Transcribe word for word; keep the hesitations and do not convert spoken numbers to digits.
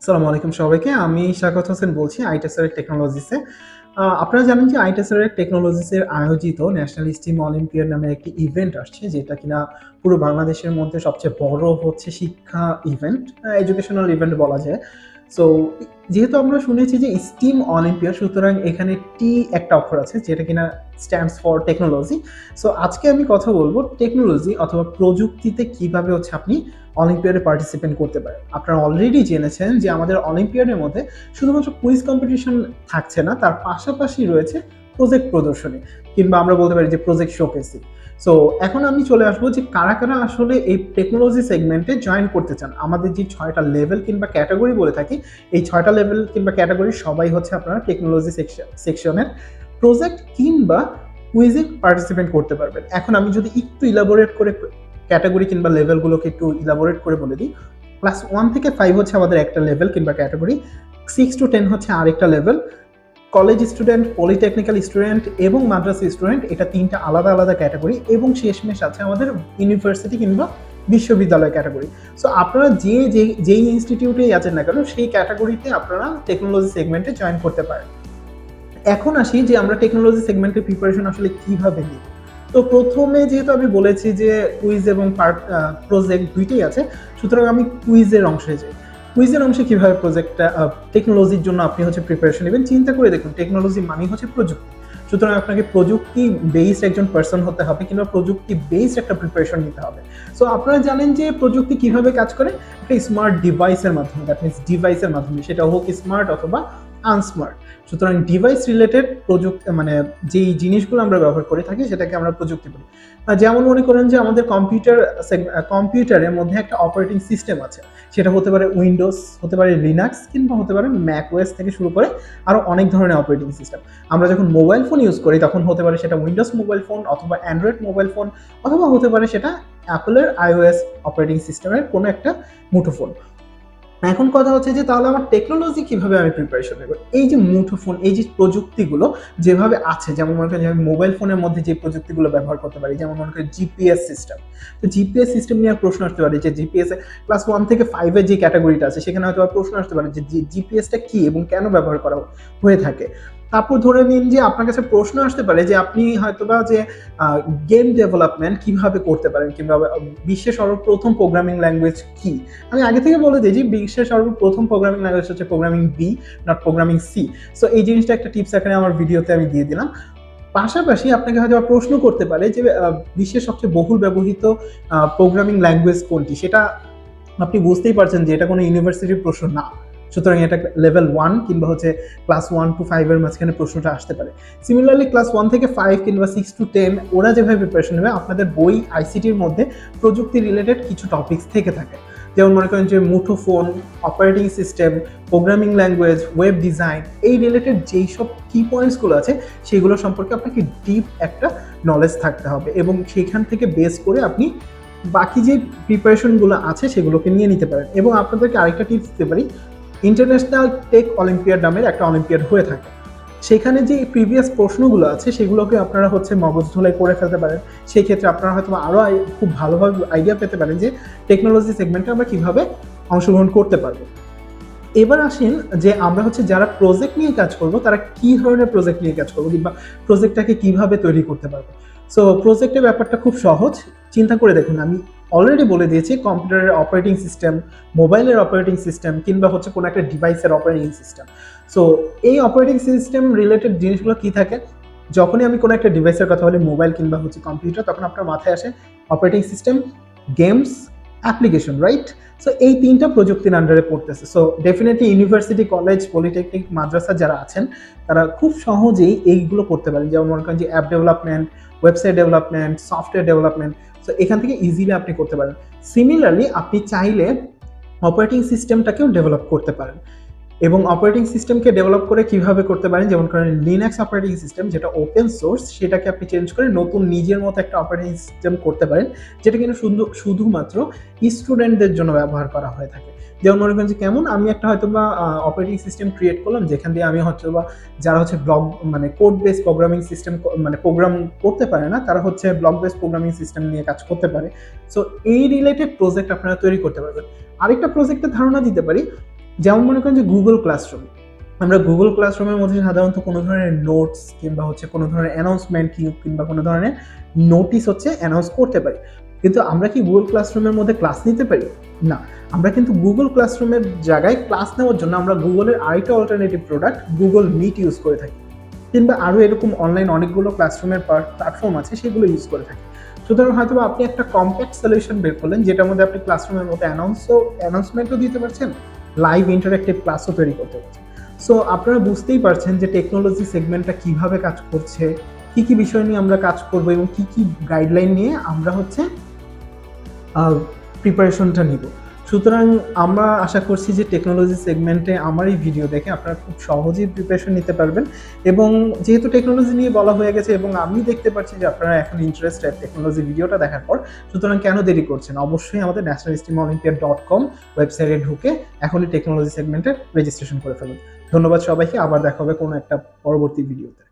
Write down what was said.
আসসালামু আলাইকুম সবাইকে। আমি শাকত হোসেন বলছি আইটেসের টেকনোলজিসে। আ আপনারা জানেন যে আইটেসের টেকনোলজিসের আয়োজিত ন্যাশনাল স্টিম অলিম্পিয়াড নামে একটি ইভেন্ট আসছে, যেটা কিনা পুরো বাংলাদেশের মধ্যে সবচেয়ে বড় হচ্ছে শিক্ষা ইভেন্ট, আ এডুকেশনাল ইভেন্ট বলা যায়। সো যেহেতু আমরা শুনেছি যে স্টিম অলিম্পিয়াড, সুতরাং এখানে টি একটা অক্ষর আছে যেটা কিনা স্ট্যান্ডস ফর টেকনোলজি। সো আজকে আমি কথা বলবো টেকনোলজি অথবা প্রযুক্তিতে কিভাবে হচ্ছে আপনি অলিম্পিয়াডে পার্টিসিপেট করতে পারেন। আপনারা অলরেডি জেনেছেন যে আমাদের অলিম্পিয়াডের মধ্যে শুধুমাত্র কুইজ কম্পিটিশন থাকছে না, তার পাশাপাশি রয়েছে প্রজেক্ট প্রদর্শনী, কিংবা আমরা বলতে পারি যে প্রজেক্ট শোকেসিং। সো এখন আমি চলে আসবো যে কারা কারা আসলে এই টেকনোলজি সেগমেন্টে জয়েন করতে চান। আমাদের যে ছয়টা লেভেল কিংবা ক্যাটাগরি বলে থাকি, এই ছয়টা লেভেল কিংবা ক্যাটাগরি সবাই হচ্ছে আপনারা টেকনোলজি সেকশনের প্রজেক্ট কিংবা কুইজে পার্টিসিপেট করতে পারবেন। এখন আমি যদি একটু ইলাবোরেট করে ক্যাটাগরি কিংবা লেভেলগুলোকে একটু ইলাবোরেট করে বলে দিই, ক্লাস ওয়ান থেকে ফাইভ হচ্ছে আমাদের একটা লেভেল কিংবা ক্যাটাগরি, সিক্স টু টেন হচ্ছে আরেকটা লেভেল, কলেজ স্টুডেন্ট, পলিটেকনিক্যাল স্টুডেন্ট এবং মাদ্রাসা স্টুডেন্ট, এটা তিনটা আলাদা আলাদা ক্যাটাগরি, এবং শেষমেশ আছে আমাদের ইউনিভার্সিটি কিংবা বিশ্ববিদ্যালয় ক্যাটাগরি। সো আপনারা যে যেই ইনস্টিটিউটেই আছেন না কেন, সেই ক্যাটাগরিতে আপনারা টেকনোলজি সেগমেন্টে জয়েন করতে পারেন। এখন আসি যে আমরা টেকনোলজি সেগমেন্টের প্রিপারেশন আসলে কিভাবে নিই। তো প্রথমে যেহেতু আমি বলেছি যে কুইজ এবং পার্ট প্রজেক্ট দুইটাই আছে, সুতরাং আমি কুইজের অংশে যাই। কুইজের অংশে কিভাবে প্রজেক্টটা টেকনোলজির জন্য আপনি হচ্ছে প্রিপারেশন নেবেন। চিন্তা করে দেখুন, টেকনোলজি মানে হচ্ছে প্রযুক্তি, সুতরাং আপনাকে প্রযুক্তি বেসড একজন পার্সন হতে হবে কিংবা প্রযুক্তি বেসড একটা প্রিপারেশন নিতে হবে। সো আপনারা জানেন যে প্রযুক্তি কিভাবে কাজ করে, একটা স্মার্ট ডিভাইসের মাধ্যমে, দ্যাট মিনস ডিভাইসের মাধ্যমে, সেটা হোক স্মার্ট অথবা আনস্মার্ট। সুতরাং ডিভাইস রিলেটেড প্রযুক্তি মানে যেই জিনিসগুলো আমরা ব্যবহার করে থাকি সেটাকে আমরা প্রযুক্তি বলি। যেমন মনে করেন যে আমাদের কম্পিউটার কম্পিউটারের মধ্যে একটা অপারেটিং সিস্টেম আছে, সেটা হতে পারে উইন্ডোজ, হতে পারে লিনাক্স, কিংবা হতে পারে ম্যাক ওএস থেকে শুরু করে আরও অনেক ধরনের অপারেটিং সিস্টেম। আমরা যখন মোবাইল ফোন ইউজ করি তখন হতে পারে সেটা উইন্ডোজ মোবাইল ফোন অথবা অ্যান্ড্রয়েড মোবাইল ফোন, অথবা হতে পারে সেটা অ্যাপলের আইওএস অপারেটিং সিস্টেমের কোনো একটা মুঠোফোন। এখন কথা হচ্ছে যে তাহলে আমার টেকনোলজি কিভাবে আমি প্রিপারেশন নেব। এই যে মুঠোফোন, এই যে প্রযুক্তিগুলো যেভাবে আছে, যেমন মনে করেন যে আমি মোবাইল ফোনের মধ্যে যে প্রযুক্তিগুলো ব্যবহার করতে পারি, যেমন মনে করেন জিপিএস সিস্টেম। তো জিপিএস সিস্টেম নিয়ে প্রশ্ন আসতে পারে যে জিপিএস ক্লাস ওয়ান থেকে ফাইভের যে ক্যাটাগরিটা আছে সেখানে হয়তো প্রশ্ন আসতে পারে যে জিপিএসটা কি এবং কেন ব্যবহার করা হয়ে থাকে। তারপর ধরে নিন যে আপনার কাছে প্রশ্ন আসতে পারে যে আপনি হয়তোবা যে গেম ডেভেলপমেন্ট কিভাবে করতে পারেন, কিংবা বিশ্বের সর্বপ্রথম প্রোগ্রামিং ল্যাঙ্গুয়েজ কি। আমি আগে থেকে বলে দিই যে বিশ্বের সর্বপ্রথম প্রোগ্রামিং ল্যাঙ্গুয়েজ হচ্ছে programming B, not programming C. So এই জিনিসটা একটা টিপস এখানে আমার ভিডিওতে আমি দিয়ে দিলাম। পাশাপাশি আপনাকে হয়তো প্রশ্ন করতে পারে যে বিশ্বের সবচেয়ে বহুল ব্যবহৃত প্রোগ্রামিং ল্যাঙ্গুয়েজ কোনটি। সেটা আপনি বুঝতেই পারছেন যে এটা কোনো ইউনিভার্সিটির প্রশ্ন না, সুতরাং এটা লেভেল ওয়ান কিংবা হচ্ছে ক্লাস ওয়ান টু ফাইভের মাঝখানে প্রশ্নটা আসতে পারে। সিমিলারলি ক্লাস ওয়ান থেকে ফাইভ কিংবা সিক্স টু টেন ওরা যেভাবে প্রিপারেশন নেবে, আপনাদের বই আইসিটির মধ্যে প্রযুক্তি রিলেটেড কিছু টপিক্স থেকে থাকে, যেমন মনে করেন যে মুঠোফোন, operating system, programming language, web design, এই রিলেটেড যেই সব কি পয়েন্টসগুলো আছে সেগুলো সম্পর্কে আপনাকে ডিপ একটা নলেজ থাকতে হবে, এবং সেখান থেকে বেস করে আপনি বাকি যে প্রিপারেশনগুলো আছে সেগুলোকে নিয়ে নিতে পারেন। এবং আপনাদেরকে আরেকটা টিপস দিতে পারি, ইন্টারন্যাশনাল টেক অলিম্পিয়াড নামের একটা অলিম্পিয়াড হয়ে থাকে, সেখানে যে প্রিভিয়াস প্রশ্নগুলো আছে সেগুলোকে আপনারা হচ্ছে মগজ ধোলাই করে ফেলতে পারেন। সেই ক্ষেত্রে আপনারা হয়তো আরও খুব ভালোভাবে আইডিয়া পেতে পারেন যে টেকনোলজি সেগমেন্টে আমরা কীভাবে অংশগ্রহণ করতে পারবো। এবার আসেন যে আমরা হচ্ছে যারা প্রজেক্ট নিয়ে কাজ করব তারা কী ধরনের প্রজেক্ট নিয়ে কাজ করবো, কিংবা প্রজেক্টটাকে কীভাবে তৈরি করতে পারবো। সো প্রজেক্টের ব্যাপারটা খুব সহজ। চিন্তা করে দেখুন, আমি অলরেডি বলে দিয়েছি কম্পিউটারের অপারেটিং সিস্টেম, মোবাইলের অপারেটিং সিস্টেম, কিংবা হচ্ছে কোনো একটা ডিভাইসের অপারেটিং সিস্টেম। সো এই অপারেটিং সিস্টেম রিলেটেড জিনিসগুলো কী থাকে, যখনই আমি কোনো একটা ডিভাইসের কথা বলি, মোবাইল কিংবা হচ্ছে কম্পিউটার, তখন আপনার মাথায় আসে operating system, games, application, right? So এই তিনটা প্রযুক্তির আন্ডারে পড়তেছে। So definitely university, college, polytechnic, মাদ্রাসা যারা আছেন তারা খুব সহজেই এইগুলো করতে পারেন, যেমন মনে করেন যে app development, website development, software development. So এখান থেকে ইজিলি আপনি করতে পারেন। সিমিলারলি আপনি চাইলে অপারেটিং সিস্টেমটাকেও ডেভেলপ করতে পারেন, এবং অপারেটিং সিস্টেমকে ডেভেলপ করে কিভাবে করতে পারেন, যেমন করেন লিনাক্স অপারেটিং সিস্টেম যেটা ওপেন সোর্স, সেটাকে আপনি চেঞ্জ করে নতুন নিজের মতো একটা অপারেটিং সিস্টেম করতে পারেন, যেটা কিন্তু শুধু শুধুমাত্র স্টুডেন্টদের জন্য ব্যবহার করা হয়ে থাকে। যেমন মনে করেন যে কেমন, আমি একটা হয়তো বা অপারেটিং সিস্টেম ক্রিয়েট করলাম যেখান দিয়ে আমি হচ্ছে বা যারা হচ্ছে ব্লগ মানে কোড বেস প্রোগ্রামিং সিস্টেম মানে প্রোগ্রাম করতে পারে না, তারা হচ্ছে ব্লগ বেস প্রোগ্রামিং সিস্টেম নিয়ে কাজ করতে পারে। সো এই রিলেটেড প্রজেক্ট আপনারা তৈরি করতে পারবেন। আরেকটা প্রজেক্টের ধারণা দিতে পারি, যেমন মনে করেন যে গুগল ক্লাসরুম, আমরা গুগল ক্লাসরুমের মধ্যে সাধারণত কোনো ধরনের নোটস কিংবা হচ্ছে কোনো ধরনের অ্যানাউন্সমেন্ট কিংবা কোনো ধরনের নোটিস হচ্ছে অ্যানাউন্স করতে পারি, কিন্তু আমরা কি গুগল ক্লাসরুমের মধ্যে ক্লাস নিতে পারি? না। আমরা কিন্তু গুগল ক্লাসরুমের জায়গায় ক্লাস নেওয়ার জন্য আমরা গুগলের আরেকটা alternative product Google Meet use করে থাকি, কিংবা আরও এরকম অনলাইন অনেকগুলো ক্লাসরুমের প্ল্যাটফর্ম আছে সেগুলো ইউজ করে থাকি। সুতরাং হয়তো আপনি একটা কম্প্যাক্ট সলিউশন বের করলেন যেটার মধ্যে আপনি ক্লাসরুমের মধ্যে অ্যানাউন্সও অ্যানাউন্সমেন্টও দিতে পারছেন, লাইভ ইন্টারেক্টিভ ক্লাসও তৈরি করতে পারছেন। সো আপনারা বুঝতেই পারছেন যে টেকনোলজি সেগমেন্টটা কিভাবে কাজ করছে, কি কি বিষয় নিয়ে আমরা কাজ করবো এবং কি কি গাইডলাইন নিয়ে আমরা হচ্ছে প্রিপারেশনটা নিব। সুতরাং আমরা আশা করছি যে টেকনোলজি সেগমেন্টে আমার এই ভিডিও দেখে আপনারা খুব সহজেই প্রিপারেশন নিতে পারবেন, এবং যেহেতু টেকনোলজি নিয়ে বলা হয়ে গেছে এবং আমি দেখতে পাচ্ছি যে আপনারা এখন ইন্টারেস্টেড টেকনোলজি ভিডিওটা দেখার পর, সুতরাং কেন দেরি করছেন, অবশ্যই আমাদের national STEM olympiad dot com ওয়েবসাইটে ঢুকে এখনই টেকনোলজি সেগমেন্টের রেজিস্ট্রেশন করে ফেলুন। ধন্যবাদ সবাইকে, আবার দেখা হবে কোনো একটা পরবর্তী ভিডিওতে।